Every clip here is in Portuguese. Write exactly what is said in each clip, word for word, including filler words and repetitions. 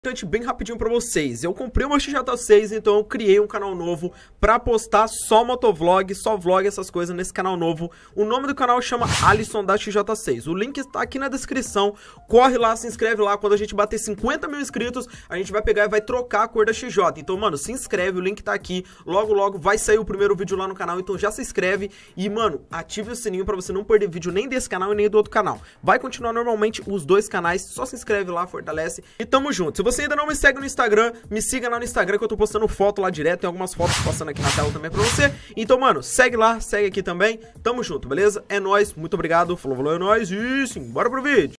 Bem rapidinho pra vocês, eu comprei uma X J seis, então eu criei um canal novo pra postar só motovlog, só vlog, essas coisas nesse canal novo. O nome do canal chama Alisson da X J seis, o link está aqui na descrição. Corre lá, se inscreve lá, quando a gente bater cinquenta mil inscritos, a gente vai pegar e vai trocar a cor da X J. Então, mano, se inscreve, o link tá aqui, logo logo vai sair o primeiro vídeo lá no canal, então já se inscreve. E, mano, ative o sininho pra você não perder vídeo nem desse canal e nem do outro canal. Vai continuar normalmente os dois canais, só se inscreve lá, fortalece e tamo junto. Se você ainda não me segue no Instagram, me siga lá no Instagram que eu tô postando foto lá direto, tem algumas fotos passando aqui na tela também pra você. Então, mano, segue lá, segue aqui também, tamo junto, beleza? É nóis, muito obrigado, falou, falou, é nóis e sim, bora pro vídeo.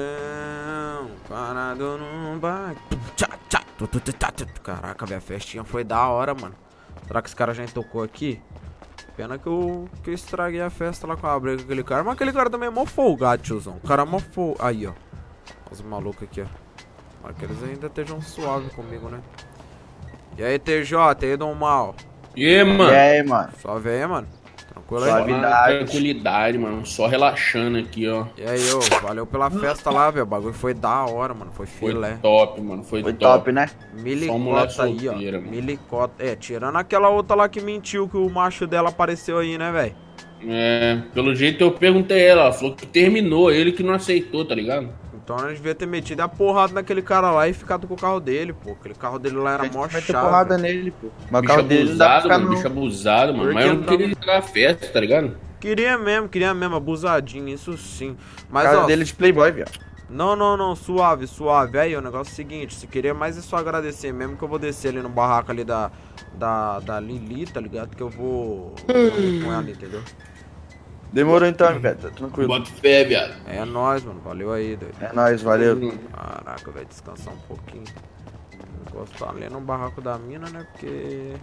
Caraca, velho, a festinha foi da hora, mano. Será que esse cara já tocou aqui? Pena que eu, que eu estraguei a festa lá com a briga com aquele cara. Mas aquele cara também é mó folgado, tiozão. O cara é mó folgado. Aí, ó. Os malucos aqui, ó. Para que eles ainda estejam suaves comigo, né? E aí, T J, e aí, Dom Mal? E aí, mano? E aí, mano? Suave aí, mano? Tranquilo aí? Suavidade. Tranquilidade, mano. Só relaxando aqui, ó. E aí, ô, valeu pela festa lá, velho. O bagulho foi da hora, mano. Foi filé. Foi top, mano. Foi, Foi top. top, né? Milicota aí, ó. Solteira, Milicota. É, tirando aquela outra lá que mentiu que o macho dela apareceu aí, né, velho? É, pelo jeito eu perguntei ela. Ela falou que terminou, ele que não aceitou, tá ligado? Então nós devia ter metido a porrada naquele cara lá e ficado com o carro dele, pô. Aquele carro dele lá era mó chato. porrada nele, pô. Mas o Bicho carro dele não dá pra abusado, ficar mano. não. Bicho abusado, mano. Por Mas que eu não não? queria jogar a festa, tá ligado? Queria mesmo, queria mesmo, abusadinho, isso sim. O Mas, carro ó, dele é de playboy, viado. não, não, não, suave, suave. Aí, o negócio é o seguinte, se querer mais é só agradecer mesmo, que eu vou descer ali no barraco ali da, da, da Lili, tá ligado? Que eu vou, vou ir com ela, entendeu? Demorou então, velho. Tá tranquilo. Bota fé, viado. É nóis, mano, valeu aí, doido. É nóis, valeu. Caraca, vai descansar um pouquinho. Vou encostar ali no barraco da mina, né? Porque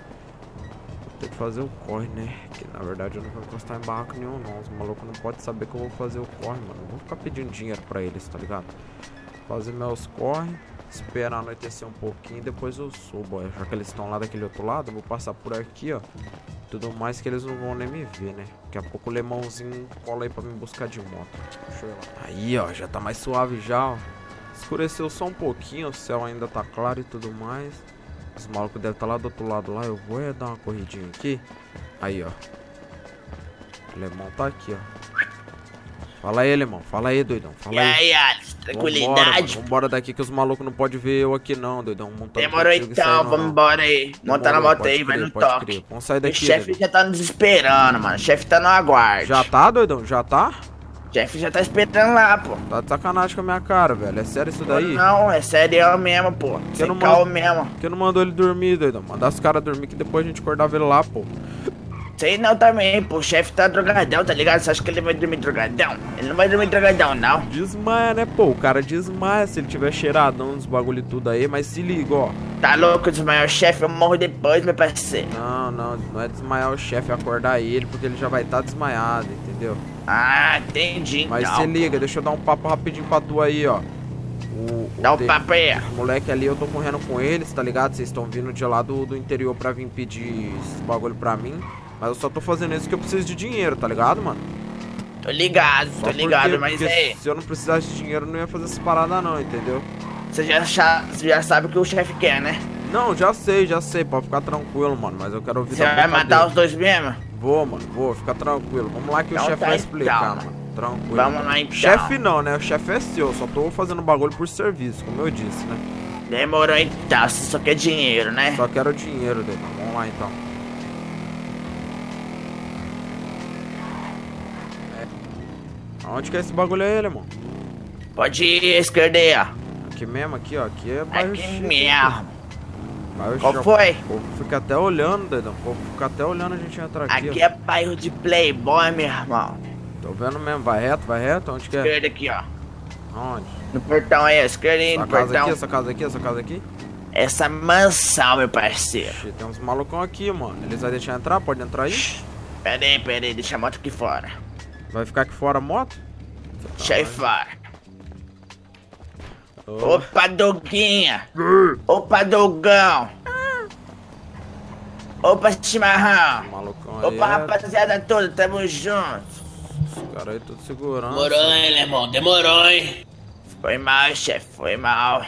vou ter que fazer o corre, né? Que na verdade eu não vou encostar em barraco nenhum, não. Os malucos não podem saber que eu vou fazer o corre, mano. Não vou ficar pedindo dinheiro pra eles, tá ligado? Fazer meus corre, esperar anoitecer um pouquinho e depois eu subo, ó. Já que eles estão lá daquele outro lado, eu vou passar por aqui, ó. Tudo mais que eles não vão nem me ver, né? Daqui a pouco o lemãozinho cola aí pra me buscar de moto. Deixa eu ir lá. Aí, ó, já tá mais suave já, ó. Escureceu só um pouquinho, o céu ainda tá claro e tudo mais. Os malucos devem estar lá do outro lado lá. Eu vou é dar uma corridinha aqui. Aí, ó. O lemão tá aqui, ó. Fala aí, lemão. Fala aí, doidão. Fala aí. E aí, Alisson, tranquilidade? Vambora, mano. Vambora daqui que os malucos não podem ver eu aqui não, doidão. Montando Demorou contigo, isso aí então, não, vamos não. embora aí. Montar na Demorou, moto aí, pode vai crer, no pode toque. crer. Vamos sair O daqui, chefe doidão. já tá nos esperando, mano. O chefe tá no aguarde. Já tá, doidão? Já tá? O chefe já tá esperando lá, pô. Tá de sacanagem com a minha cara, velho. É sério isso daí? Não, é sério mesmo, pô. Sem não calma manda- mesmo. Por que não mandou ele dormir, doidão? Mandar os caras dormir que depois a gente acordava ele lá, pô. Sei não também, pô. O chefe tá drogadão, tá ligado? Você acha que ele vai dormir drogadão? Ele não vai dormir drogadão, não. Desmaia, né, pô? O cara desmaia se ele tiver cheiradão nos bagulho e tudo aí, mas se liga, ó. Tá louco, desmaiar o chefe? Eu morro depois, meu parceiro. Não, não, não é desmaiar o chefe, é acordar ele, porque ele já vai estar desmaiado, entendeu? Ah, entendi, Mas então. se liga, deixa eu dar um papo rapidinho pra tu aí, ó. O, Dá o um te- papo aí. Os moleque ali, eu tô correndo com eles, tá ligado? Vocês estão vindo de lá do, do interior pra vir pedir esse bagulho pra mim. Mas eu só tô fazendo isso porque eu preciso de dinheiro, tá ligado, mano? Tô ligado, Só tô ligado, porque- mas porque aí, se eu não precisasse de dinheiro, eu não ia fazer essas paradas não, entendeu? você já, cha- você já sabe o que o chefe quer, né? Não, já sei, já sei, pode ficar tranquilo, mano. Mas eu quero ouvir Você da vai boca matar dele. os dois mesmo? Vou, mano, vou, fica tranquilo. Vamos lá que Então o chefe tá, vai explicar, então. mano. Tranquilo. Vamos lá então. Chefe não, né? O chefe é seu, só tô fazendo bagulho por serviço, como eu disse, né? Demorou então, você só quer dinheiro, né? Só quero dinheiro dele. Vamos lá então. É. Aonde que é esse bagulho aí, irmão? Pode ir à esquerda aí, ó. Aqui mesmo, aqui, ó. Aqui é bairro Aqui chique. mesmo. Bairro Qual chique. foi? O povo fica até olhando, dedão. O povo fica até olhando a gente entrar aqui, Aqui ó. é bairro de playboy, meu irmão. Tô vendo mesmo, vai reto, vai reto, onde que é? Esquerda aqui, ó. Onde? No portão aí, ó. Esquerda aí, Essa no casa portão. aqui, essa casa aqui, essa casa aqui? Essa mansão, meu parceiro. Ixi, tem uns malucão aqui, mano. Eles vão deixar entrar? Pode entrar aí? Pera aí, pera aí, deixa a moto aqui fora. Vai ficar aqui fora a moto? Deixa aí fora. Ô, Opa, Doguinha. Opa, Dogão. Opa, chimarrão. malucão aí. Opa, é- rapaziada toda, tamo junto. Os caras aí tudo segurando. Demorou, hein, irmão? Demorou, hein? Foi mal, chefe, foi mal.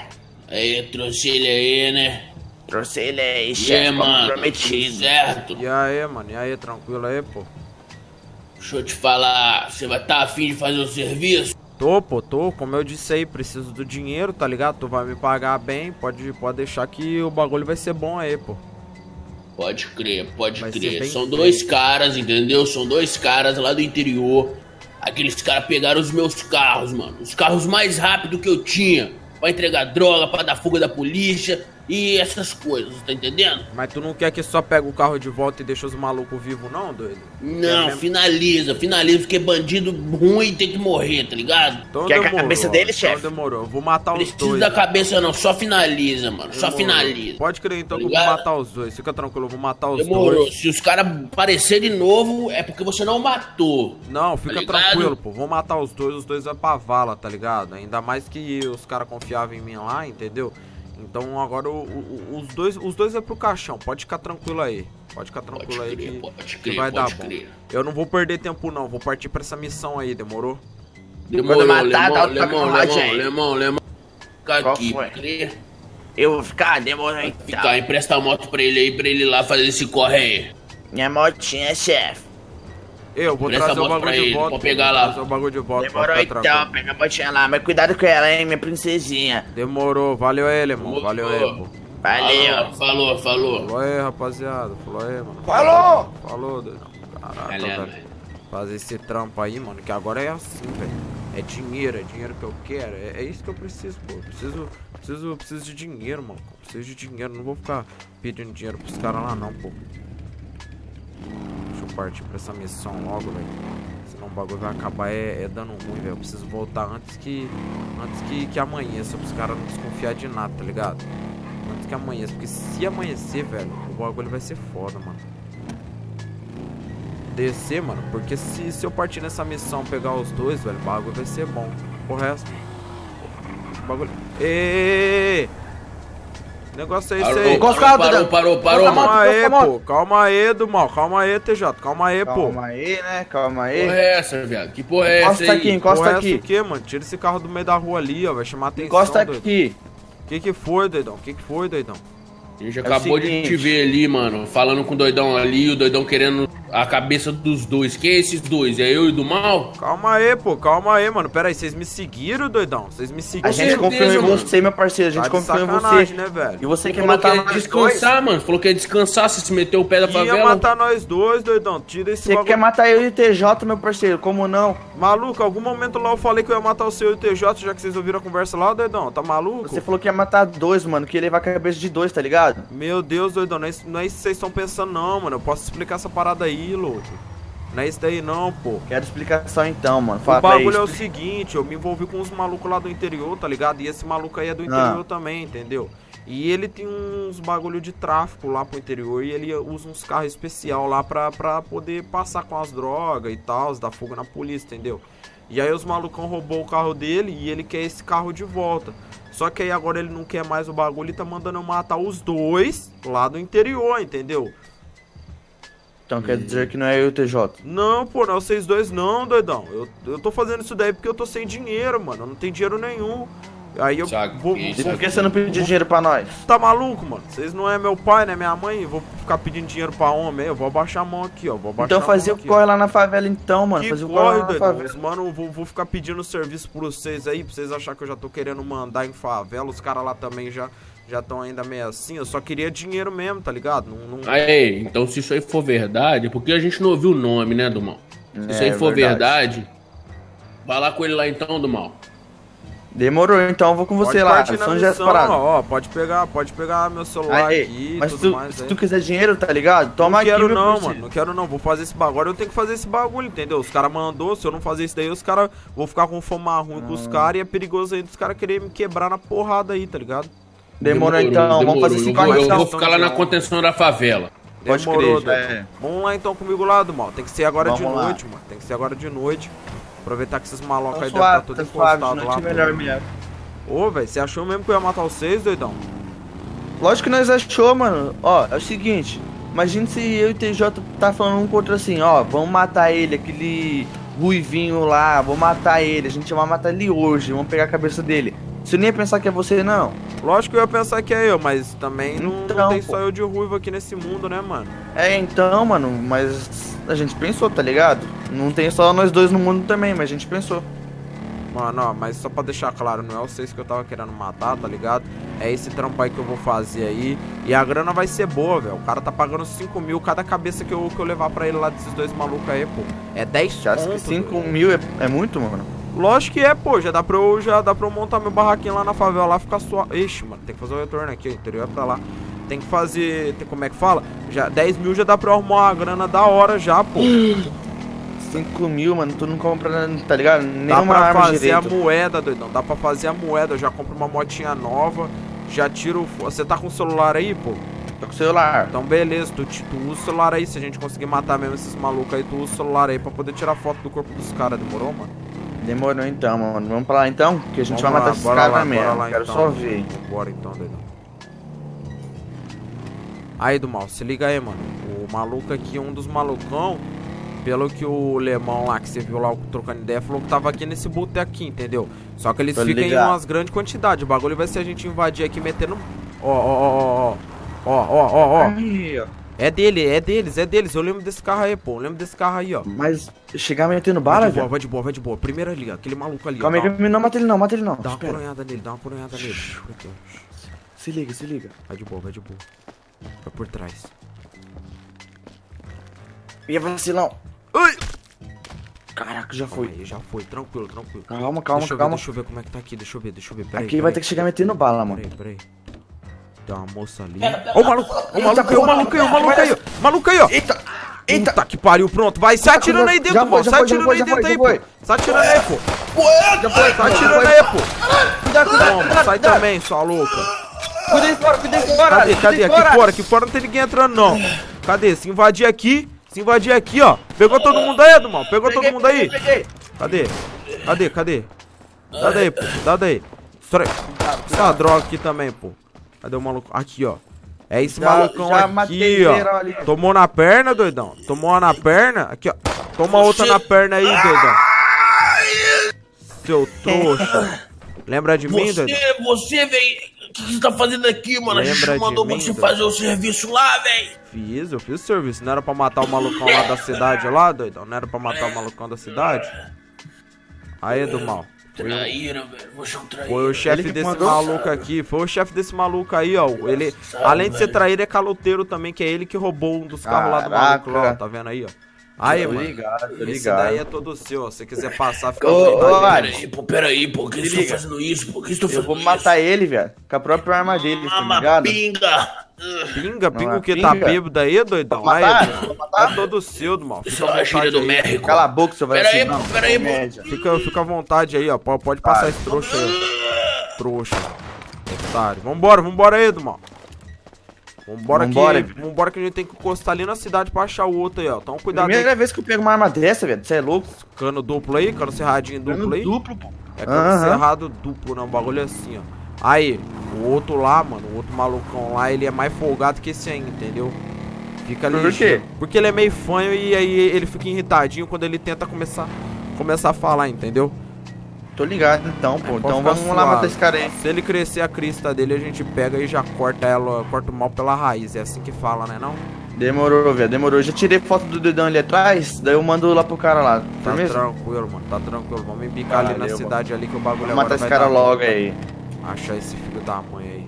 Aí, trouxe ele aí, né? Trouxe ele aí, E aí, chefe, mano? comprometido. Certo? E aí, mano? E aí, tranquilo aí, pô? Deixa eu te falar, você vai estar tá afim de fazer o serviço? Tô, pô, tô. Como eu disse aí, preciso do dinheiro, tá ligado? Tu vai me pagar bem, pode, pode deixar que o bagulho vai ser bom aí, pô. Pode crer, pode Vai ser crer. bem São feito. dois caras, entendeu? São dois caras lá do interior. Aqueles caras pegaram os meus carros, mano. Os carros mais rápidos que eu tinha. Pra entregar droga, pra dar fuga da polícia e essas coisas, tá entendendo? Mas tu não quer que só pega o carro de volta e deixa os malucos vivos, não, doido? Não, mesmo? finaliza, finaliza, porque bandido ruim tem que morrer, tá ligado? Então Quer a demorou, cabeça dele, então chefe? demorou. Eu vou matar os Precisa dois. da cabeça não, só finaliza, mano, só Demorou. finaliza. Pode crer então Tá que eu vou ligado? matar os dois. Fica tranquilo, eu vou matar os Demorou, dois. se os caras aparecerem de novo é porque você não matou. Não, fica ligado? tranquilo, pô. Vou matar os dois, os dois vai pra vala, tá ligado? Ainda mais que os caras confiavam em mim lá, entendeu? Então agora o, o, os dois os dois é pro caixão, pode ficar tranquilo aí. Pode ficar tranquilo Pode aí crer, que, pode que crer, vai dar pode bom. crer. Eu não vou perder tempo não, vou partir pra essa missão aí, demorou? Demorou, matar, dá Lemão, o toque Lemão, no rádio Lemão, aí. Lemão, Lemão. Fica Qual aqui, foi? crer. Eu vou ficar, demorou então. Ficar, empresta a moto pra ele aí, pra ele ir lá fazer esse corre aí. Minha motinha, chefe. Eu vou Presta trazer o a moto bagulho pra de ele, volta. pode pegar vou lá. trazer o bagulho de volta. Demorou pode ficar então, tranquilo. pega a motinha lá, mas cuidado com ela, hein, minha princesinha. Demorou, valeu aí, irmão. Valeu aí, pô. Valeu. Falou, falou. Falou aí, rapaziada. Falou aí, mano. Falou! Falou, doidão. Caraca, Galera. velho. Fazer esse trampo aí, mano, que agora é assim, velho. É dinheiro, é dinheiro que eu quero. É, é isso que eu preciso, pô. Eu preciso, preciso, preciso de dinheiro, mano. Eu preciso de dinheiro. Não vou ficar pedindo dinheiro pros caras lá, não, pô. Deixa eu partir pra essa missão logo, velho. Senão o bagulho vai acabar é, é dando ruim, velho. Eu preciso voltar antes que antes que, que amanheça, pros caras não desconfiar de nada, tá ligado? Antes que amanheça, porque se amanhecer, velho, o bagulho vai ser foda, mano. Descer, mano, porque se, se eu partir nessa missão pegar os dois, velho, o bagulho vai ser bom. O resto, o bagulho... Êêêê! Negócio é esse Parou, aí. parou, parou, parou, parou, Calma, mano. Calma aí, Calma. pô. Calma aí, do mal. Calma aí, T J. Calma aí, pô. Calma aí, né? Calma aí. Porra é essa, viado? Que porra é Encosta essa aqui, aí? encosta Porra, aqui. essa o quê, mano? Tira esse carro do meio da rua ali, ó. Vai chamar atenção. Encosta doido. aqui. Que que foi, doidão? Que que foi, doidão? A gente É o acabou de seguinte. te ver ali, mano, falando com o doidão ali, o doidão querendo a cabeça dos dois. Quem é esses dois? É eu e do mal? Calma aí, pô. Calma aí, mano. Pera aí, vocês me seguiram, doidão? Vocês me seguiram? A gente certeza, confiou em mano. você, meu parceiro. A gente Tá de confiou em você. sacanagem, né, velho? E você quer Falou que matar ia nós dois? descansar, mano. Falou que ia descansar, se se meteu o pé da Ia favela. matar nós dois, doidão. Tira esse Você bagulho. quer matar eu e o T J, meu parceiro? Como não? Maluco, algum momento lá eu falei que eu ia matar o seu e o T J, já que vocês ouviram a conversa lá, doidão. Tá maluco? Você falou que ia matar dois, mano. Que ia levar a cabeça de dois, tá ligado? Meu Deus, doidão. Não é isso, não é isso que vocês estão pensando, não, mano. Eu posso explicar essa parada aí, louco. Não é isso daí, não, pô. Quero explicação então, mano. O Fala pra bagulho é o isso. seguinte, eu me envolvi com uns malucos lá do interior, tá ligado? E esse maluco aí é do interior Ah. também, entendeu? E ele tem uns bagulho de tráfico lá pro interior e ele usa uns carros especial lá pra, pra poder passar com as drogas e tal, dar fogo na polícia, entendeu? E aí os malucão roubou o carro dele e ele quer esse carro de volta. Só que aí agora ele não quer mais o bagulho e tá mandando eu matar os dois lá do interior, entendeu? Então quer dizer que não é eu e o T J. Não, pô, não é vocês dois não, doidão. Eu, eu tô fazendo isso daí porque eu tô sem dinheiro, mano. Eu não tenho dinheiro nenhum. Aí eu Sabe, vou... isso E vou por que você não pediu dinheiro pra nós? tá maluco, mano? Vocês não é meu pai, né? Minha mãe. Eu vou ficar pedindo dinheiro pra homem. Eu vou abaixar a mão aqui, ó. Vou abaixar Então a fazia mão o aqui, corre ó. lá na favela então, mano. Que Fazia o corre corre, lá na doidão. favela. Os mano, eu vou, vou ficar pedindo serviço pra vocês aí, pra vocês acharem que eu já tô querendo mandar em favela. Os caras lá também já já estão ainda meio assim. Eu só queria dinheiro mesmo, tá ligado? Não, não... Aí, então se isso aí for verdade, porque a gente não ouviu o nome, né, do mal? Se isso É, aí for verdade. verdade, vai lá com ele lá então, do mal. Demorou, então eu vou com você Pode lá. partir na São José missão, Parado. ó, ó, pode pegar, pode pegar meu celular Aí, aqui, mas tudo tu, mais se aí. tu quiser dinheiro, tá ligado? Toma Não aqui, quero meu não, parceiro. mano, não quero não, vou fazer esse bagulho, eu tenho que fazer esse bagulho, entendeu? Os caras mandou, se eu não fazer isso daí, os caras vão ficar com fama ruim com os caras e é perigoso aí dos caras quererem me quebrar na porrada aí, tá ligado? Demorou, então, vamos fazer esse Eu vou, corre eu então. vou ficar lá na contenção da favela. Pode Demorou, crer, já doido. é. Vamos lá então comigo lá, do mal, tem que ser agora de Vamos lá. noite, mano, tem que ser agora de noite. Aproveitar que esses malocos Tá aí devem estar suave, tudo tá suave, de encostados noite lá. é pô. melhor mesmo. Ô, velho, você achou mesmo que eu ia matar vocês, doidão? Lógico que nós achou, mano. Ó, é o seguinte. Imagina se eu e o T J tá falando um contra assim, ó. Vamos matar ele, aquele ruivinho lá. Vamos matar ele. A gente vai matar ele hoje. Vamos pegar a cabeça dele. Você nem ia pensar que é você, não. Lógico que eu ia pensar que é eu, mas também não, Então, não tem pô. só eu de ruivo aqui nesse mundo, né, mano? É, então, mano, mas a gente pensou, tá ligado? Não tem só nós dois no mundo também, mas a gente pensou. Mano, ó, mas só pra deixar claro, não é vocês que eu tava querendo matar, tá ligado? É esse trampo aí que eu vou fazer aí. E a grana vai ser boa, velho. O cara tá pagando cinco mil cada cabeça que eu, que eu levar pra ele lá desses dois malucos aí, pô. É dez Você acha que conto, cinco velho. mil é, é muito, mano? Lógico que é, pô. Já dá pra eu, já dá pra eu montar meu barraquinho lá na favela lá, ficar suave. Ixi, mano, tem que fazer o retorno aqui, o interior é pra lá. Tem que fazer, tem, como é que fala? Já, dez mil já dá pra eu arrumar uma grana da hora já, pô. cinco mil, mano, tu não compra, tá ligado? Dá Nenhuma pra arma fazer direito. a moeda, doidão. Dá pra fazer a moeda. Eu já compro uma motinha nova. Já tiro. Você tá com o celular aí, pô? Tô com o celular. Então beleza, tu, tu usa o celular aí. Se a gente conseguir matar mesmo esses malucos aí, tu usa o celular aí pra poder tirar foto do corpo dos caras. Demorou, mano? Demorou então, mano. Vamos pra lá então? Que a gente Vamos vai matar lá, esses bora caras lá, mesmo. bora lá, Quero então. só ver. Bora então, doidão. Aí, do mal, se liga aí, mano. O maluco aqui, um dos malucão. Pelo que o Lemão lá, que você viu lá trocando ideia, falou que tava aqui nesse boteco aqui, entendeu? Só que eles Tô ficam em ligado. umas grandes quantidades. O bagulho vai ser a gente invadir aqui metendo. Ó, ó, ó, ó, ó, ó, ó, ó. Aí, ó. É dele, é deles, é deles. Eu lembro desse carro aí, pô. Eu lembro desse carro aí, ó. Mas chegar metendo Vai bala, de boa, velho? vai de boa, vai de boa. Primeiro ali, ó. Aquele maluco ali. Calma ó. aí, Dá, que não mata ele não, mata ele não. dá uma Espera. coronhada nele, dá uma coronhada nele. Aqui, ó. Se liga, se liga. Vai de boa, vai de boa. Vai por trás. E vacilão. Ai! Caraca, já Foi. foi. Aí, já foi, tranquilo, tranquilo. Calma, calma, deixa eu calma. ver, deixa eu ver como é que tá aqui, deixa eu ver, deixa eu ver. Peraí, Aqui ele vai ter peraí. que chegar metendo bala, mano. Peraí, peraí. Tem uma moça ali. Ó o maluco, ó o maluco aí, ó o maluco aí, ó o maluco aí, ó. Maluco aí, ó. Eita! Eita! Puta que pariu, pronto. Vai, sai atirando aí dentro, Já pô. foi, já Sai foi, já atirando foi, aí já dentro foi, aí, já pô. foi. Sai atirando aí, pô. Já foi, Sai já atirando foi. aí, pô. Cuidado, cuidado, Toma, cuidado, sai cuidado. também, sua louca. Cuida aí fora, cuida aí fora. Cadê, cuida cadê? aí Aqui fora. fora, aqui fora não tem ninguém entrando, não. Cadê? Se invadir aqui, se invadir aqui, ó. Pegou todo mundo aí, Edmar? Pegou todo Peguei, mundo aí? peguei, peguei. Cadê? Cadê? Cadê? Dá daí, pô. Dá daí. Estoura- Essa droga aqui também, pô. Cadê o maluco? Aqui, ó. É esse Já- malucão já aqui, matei geral ó. ali. Tomou na perna, doidão. Tomou uma na perna. Aqui, ó. Toma outra na perna aí, doidão. Seu trouxa. Lembra de mim, doidão? Você, você, velho. O que você tá fazendo aqui, mano? A Lembra gente de mandou mim, você doido? fazer o serviço lá, velho. Fiz, eu fiz o serviço. Não era pra matar o malucão lá da cidade lá, doidão? Não era pra matar o malucão da cidade? Aí, do mal. Traíra, velho. Você é um traíra. Foi o chefe Ele que desse mandou? maluco aqui. Foi o chefe desse maluco aí, ó. Ele, além de ser traíra, é caloteiro também, que é ele que roubou um dos carros lá do maluco lá, ó. Caraca. Tá vendo aí, ó? Aí, Tô mano. ligado, tô Esse ligado. daí é todo seu, ó. Se você quiser passar, fica à Ô, ô, vontade. Alex. Peraí, pô, peraí, pô. Por que você tá fazendo isso? Por que você tá Eu fazendo vou isso? matar ele, velho. Com a própria arma dele, tá Mama ligado? pinga. Pinga, pinga Não, o que? Tá pinga. bêbado aí, doidão? Vou Aí, matar? doidão. Vou matar? É todo seu, do mal. Isso Fica é à uma gíria vontade do aí. México. Cala a boca, seu velho. Pera aí, assim, não. pô, pera aí, pô. Comédia. Fica, fica à vontade aí, ó. Pode, pode passar esse trouxa aí. Trouxa. Otário. Vambora, vambora aí, do mal. Vambora, Vambora, que, vambora que a gente tem que encostar ali na cidade pra achar o outro aí, ó. Então cuidado aí. Primeira vez que eu pego uma arma dessa, velho. Você é louco? Cano duplo aí, cano cerradinho duplo aí. Duplo, pô. É cano Aham. cerrado duplo, né? Um bagulho assim, ó. Aí, o outro lá, mano, o outro malucão lá, ele é mais folgado que esse aí, entendeu? Fica ali. Por quê? Porque ele é meio fanho e aí ele fica irritadinho quando ele tenta começar, começar a falar, entendeu? Tô ligado, então, pô. É, Então pode ficar vamos lá suave. matar esse cara aí. Se ele crescer a crista dele, a gente pega e já corta ela, corta o mal pela raiz. É assim que fala, né, não? Demorou, velho. Demorou. Eu já tirei foto do dedão ali atrás, daí eu mando lá pro cara lá. Tá Firmeza? tranquilo, mano. Tá tranquilo. Vamos embicar ali na Valeu, cidade ali que o bagulho Vamos agora matar esse vai cara dar logo bom. aí. Achar esse filho da mãe aí.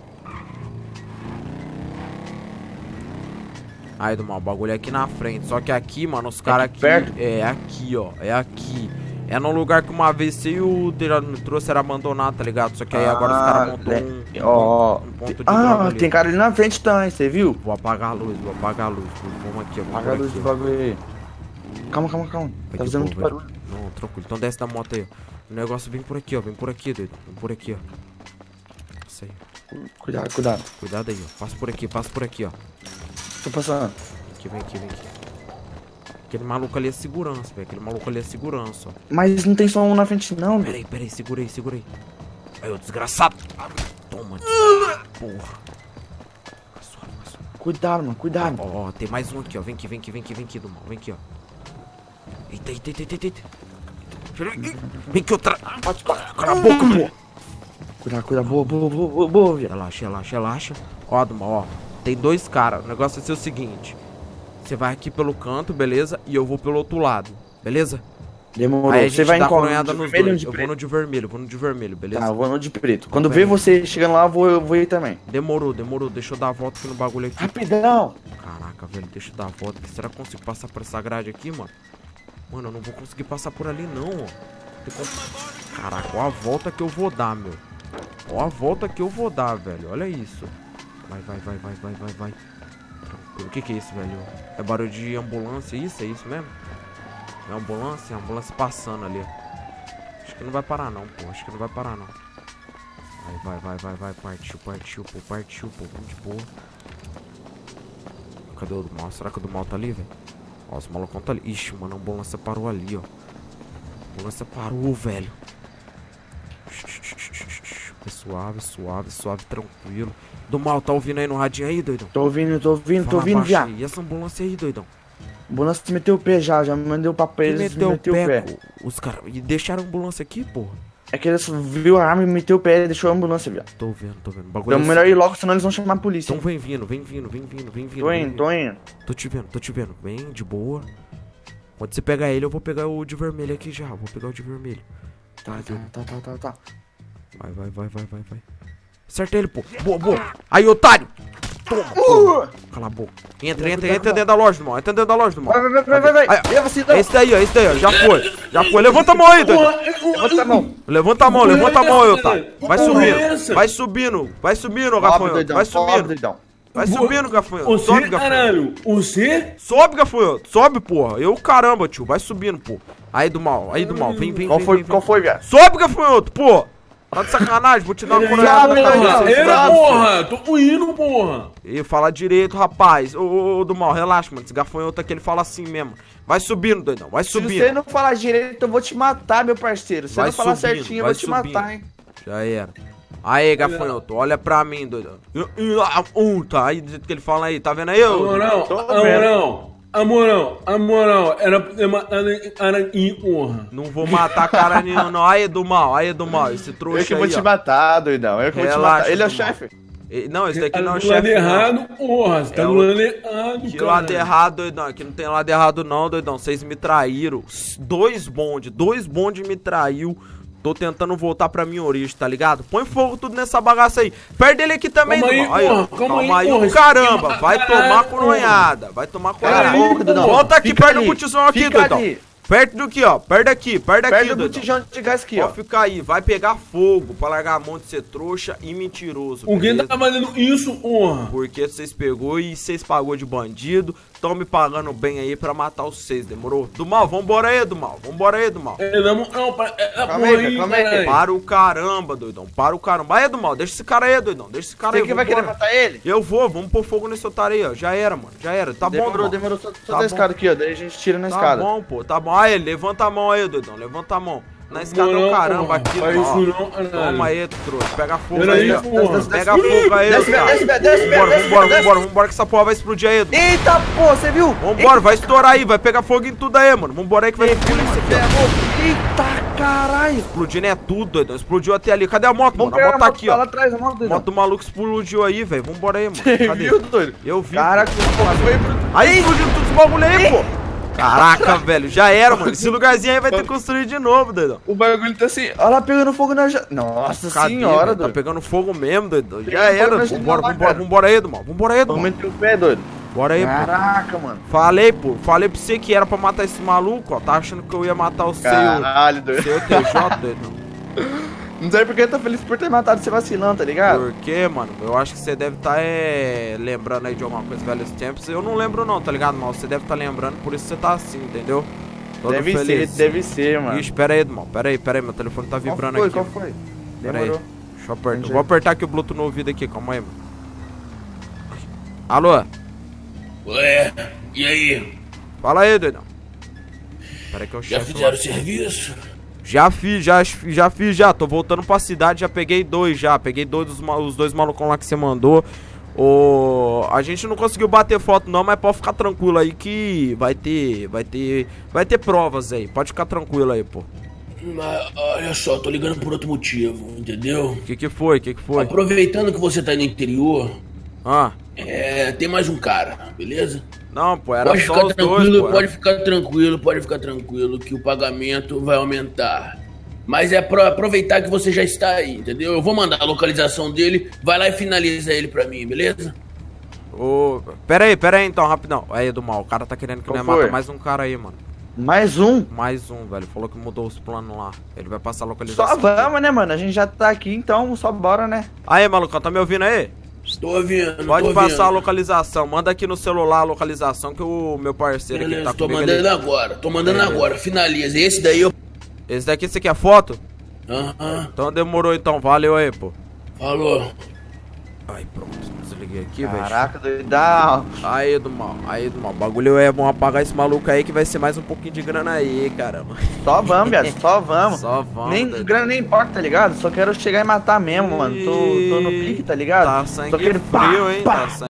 Aí, do mal, o bagulho é aqui na frente. Só que aqui, mano, os caras aqui aqui. perto? É aqui, ó. É aqui. É num lugar que uma vez você e o Deira me trouxe era abandonado, tá ligado? Só que aí agora os caras montou le- um, um, Ó, ponto, um ponto de ah, droga ali. tem cara ali na frente também, você viu? Vou apagar a luz, vou apagar a luz. Vamos aqui, ó. Vamos Apaga a por luz aqui, do ó. bagulho aí. Calma, calma, calma. Vai Tá de fazendo boa, muito vai. barulho. Não, tranquilo. Então desce da moto aí, ó. O negócio vem por aqui, ó. Vem por aqui, doido. Vem por aqui, ó. Isso aí. Cuidado, cuidado. Cuidado aí, ó. Passa por aqui, passa por aqui, ó. Tô passando. Vem aqui, vem aqui, vem aqui. Aquele maluco ali é segurança, velho. Aquele maluco ali é segurança, ó. Mas não tem só um na frente não, Pera velho. aí, pera aí, segura aí, segura aí. Aí, ô desgraçado. Toma, porra. Fica suave, fica suave. Cuidado, mano, cuidado. Ó, ó, tem mais um aqui, ó. Vem aqui, vem aqui, vem aqui, vem aqui, do mal. Vem aqui, ó. Eita, eita, eita, eita, eita. Vem aqui, outra. Cala a boca, pô. Cuidado, cuidado, boa, boa, boa, boa, boa, viado. Relaxa, relaxa, relaxa. Ó, do mal, ó. Tem dois caras. O negócio vai ser o seguinte. Você vai aqui pelo canto, beleza? E eu vou pelo outro lado, beleza? Demorou. Aí a Você gente vai dá em qual? coronhada De nos vermelho ou dois. de Eu vou preto? no de vermelho, vou no de vermelho, beleza? Tá, eu vou no de preto. Quando Tá ver bem. você chegando lá, eu vou, eu vou ir também. Demorou, demorou. Deixa eu dar a volta aqui no bagulho aqui. Rapidão. Caraca, velho, deixa eu dar a volta aqui. Será que eu consigo passar por essa grade aqui, mano? Mano, eu não vou conseguir passar por ali, não, ó. Tem como... Caraca, ó a volta que eu vou dar, meu. Ó a volta que eu vou dar, velho. Olha isso. Vai, vai, vai, vai, vai, vai, vai. Tranquilo. O que que é isso, velho? É barulho de ambulância, isso? É isso mesmo? É ambulância? É ambulância passando ali, ó. Acho que não vai parar, não, pô. Acho que não vai parar, não. Vai, vai, vai, vai, vai. Partiu, partiu, pô. Partiu, pô. Vamos de boa. Cadê o do mal? Será que o do mal tá ali, velho? Ó, os malucos tá ali. Ixi, mano, a ambulância parou ali, ó. A ambulância parou, velho. Suave, suave, suave, tranquilo. Do mal, tá ouvindo aí no radinho aí, doidão? Tô ouvindo, tô ouvindo, tô Fala ouvindo, baixo viado. aí. E essa ambulância aí, doidão? O ambulância meteu o pé já, já me mandou o papo pra Quem eles, meteu, meteu o o pé? pé. Os caras. E deixaram a ambulância aqui, porra? É que eles viu a arma e meteu o pé e deixou a ambulância, viado. Tô vendo, tô vendo. O bagulho Então é melhor ir assim. logo, senão eles vão chamar a polícia. Então vem vindo, vem vindo, vem vindo, vem vindo. Tô vem indo, vindo. tô indo. Tô te vendo, tô te vendo. Bem de boa. Quando você pegar ele, eu vou pegar o de vermelho aqui já. Vou pegar o de vermelho. Tá, tá, tá, tá, tá, tá. Vai, vai, vai, vai, vai, vai. Acerta ele, pô. Boa, boa. Aí, otário. Toma, Uh! toma. Cala a boca. Entra, entra, entra dentro da loja do mal. Entra dentro da loja do mal. Vai, vai, vai, vai, vai, vai. Aí, ó. Leva assim, não. Esse daí, ó. Esse daí, ó. Já foi. Já foi. Levanta a mão aí, doido. Levanta a mão. Levanta a mão, levanta a mão aí, otário. Vai Porra, subindo. essa? Vai subindo. Vai subindo, Sobe, gafanhoto. doidão, Vai sobe, subindo. doidão. Vai subindo, gafanhoto. Você, Sobe, gafanhoto. caralho, você? Sobe, gafanhoto. Sobe, porra. Eu, caramba, tio. Vai subindo, pô. Aí do mal. Aí do mal. Vem, vem, Qual vem, foi, vem, qual vem. foi, viado? Sobe, gafanhoto, pô. Tá de sacanagem. Vou te dar uma coronhada na cabeça. Sobe, Era, sobe, porra! Tô indo, porra! E fala direito, rapaz. Ô, ô, ô, do mal, relaxa, mano. Esse gafanhoto aqui, ele fala assim mesmo. Vai subindo, doidão. Vai Se subindo. você não falar direito, eu vou te matar, meu parceiro. Se você Vai não falar subindo, certinho, eu vai vou te subindo. matar, hein. Já era. Aí, gafanhoto, olha pra mim, doidão. Um, tá. Aí, do jeito que ele fala aí. Tá vendo aí, ô? Amorão, Tô amorão, amorão, amorão, era pra ter matado em honra. Não vou matar cara nenhum, não. Aí, do mal. Aí, do mal. Esse Eu trouxa que vou aí, te ó. matar, doidão. Eu que vou te Relaxa, matar. Ele é o do mal. chefe. E- Não, esse daqui não é o Tá do lado chefe, não. errado, porra, você tá É do o- lado errado, Que cara. lado errado, doidão. Aqui não tem lado errado, não, doidão. Vocês me traíram. S- Dois bondes. Dois bondes me traiu. Tô tentando voltar pra minha origem, tá ligado? Põe fogo tudo nessa bagaça aí. Perde ele aqui também, Calma aí, Duval. Aí, ó. porra, calma Calma aí, aí, porra. o caramba. Esse Vai aqui- tomar caralho, coronhada. Vai tomar Cala a coronhada. boca, doidão. Volta aqui Fica perto do ali. botijão aqui, Fica doidão. ali. Perto do que, ó. Perto daqui, perto daqui, Perto do doidão. botijão de gás aqui, ó. Pode ficar aí. Vai pegar fogo pra largar a mão de ser trouxa e mentiroso. Alguém beleza? tá fazendo isso, honra. Porque vocês pegou e vocês pagou de bandido. Tão me pagando bem aí pra matar os seis, demorou? Do mal, vambora aí, do mal. Vambora aí, do mal. É, não, não, para, é, é, Calma porra aí, aí, calma aí. caralho. Para o caramba, doidão. Para o caramba. Aí, do mal, deixa esse cara aí, doidão. Deixa esse cara Você aí. que vai querer vambora. matar ele? Eu vou, vamos pôr fogo nesse otário aí, ó. Já era, mano. Já era. Tá bom, Demorou, do mal. demorou. Só, só Tá da bom. escada aqui, ó. Daí a gente tira na Tá escada. bom, pô. Tá bom. Aí, levanta a mão aí, doidão. Levanta a mão. Na escada Não, o caramba porra, aqui, faz ó. isso não, caralho. Toma aí, trouxa. Pega fogo Pera aí, aí, ó. porra. Desce, Pega fogo aí, Desce, cara. desce, desce, desce, Vambora, desce, vambora, desce. vambora, vambora que essa porra vai explodir aí, Edu. Eita, pô, você viu? Vambora, vai estourar aí, vai pegar fogo em tudo aí, mano. Vambora aí que vai explodir isso aqui, ó. Eita, caralho. Explodindo é tudo, doidão. Explodiu até ali. Cadê a moto, Vamos mano? pegar A moto tá aqui, lá ó. atrás, a moto, A doidão. moto do maluco explodiu aí, velho. Vambora aí, mano. Você Cadê? viu, doido? Eu vi. Caraca, pô, foi pro... Aí explodiu tudo esse bagulho aí, pô. Caraca, velho. Já era, mano. Esse lugarzinho aí vai ter que construir de novo, doidão. O bagulho tá assim, olha lá pegando fogo na... ja- Nossa Cadê, senhora, velho? Tá doido. pegando fogo mesmo, doidão. Já Pegando fogo era. na Vambora, janela, vambora, cara. vambora aí, Edu, mano. Vambora aí, Edu, Vamos mano. meter o pé, doido. Bora aí, pô. Caraca, mano. Falei, pô. Falei pra você que era pra matar esse maluco, ó. Tá achando que eu ia matar o seu... Caralho, doido. Seu T J, doidão. Não sei porque eu tô feliz por ter matado esse vacilão, tá ligado? Por quê, mano? Eu acho que você deve estar é, lembrando aí de alguma coisa velhos tempos. Eu não lembro não, tá ligado, mal? Você deve estar lembrando, por isso você tá assim, entendeu? Todo Deve ser, feliz. deve ser, mano. Ixi, pera aí, mal. Pera aí, pera aí. Meu telefone tá vibrando qual foi, aqui. Qual foi? Pera aí. Demorou. Deixa eu apertar. Entendi. Eu vou apertar aqui o Bluetooth no ouvido aqui. Calma aí, mano. Alô? Ué, e aí? Fala aí, doidão. Pera aí que eu Já chefe fizeram lá. o serviço? Já fiz, já, já fiz, já. Tô voltando pra cidade, já peguei dois já. Peguei dois dos ma- os dois malucão lá que você mandou. O... A gente não conseguiu bater foto não, mas pode ficar tranquilo aí que vai ter, vai ter, vai ter provas aí. Pode ficar tranquilo aí, pô. Mas, olha só, tô ligando por outro motivo, entendeu? O que que foi? O que que foi? Aproveitando que você tá no interior, Ah, é, tem mais um cara, beleza? não, pô, era Pode só ficar os tranquilo, dois, pô. era- pode ficar tranquilo, pode ficar tranquilo que o pagamento vai aumentar. Mas é pra aproveitar que você já está aí, entendeu? Eu vou mandar a localização dele, vai lá e finaliza ele pra mim, beleza? Ô, pera aí, pera aí então, rapidão. Aí, do mal, o cara tá querendo que Qual nós foi? mata mais um cara aí, mano. Mais um? Mais um, velho. Falou que mudou os planos lá. Ele vai passar a localização. Só vamos, né, mano? A gente já tá aqui, então só bora, né? Aí, malucão, tá me ouvindo aí? Tô ouvindo, Pode tô passar ouvindo. a localização. Manda aqui no celular a localização que o meu parceiro aqui Beleza, tá tô comigo. mandando Ele... agora, tô mandando Beleza. agora, finaliza. Esse daí eu... Esse daqui você quer foto? Aham, Então demorou então. Valeu aí, pô. falou. Aí, pronto. Desliguei aqui, velho. Caraca, doidão. Aí, do mal. Aí, do mal. O bagulho é bom apagar esse maluco aí que vai ser mais um pouquinho de grana aí, caramba. Só vamos, viado, só vamos. Só vamos. Nem, doido. grana nem importa, tá ligado? Só quero chegar e matar mesmo, mano. Tô, tô no pique, tá ligado? Tá Só sangue quero pá, frio, hein? pá. Tá sangue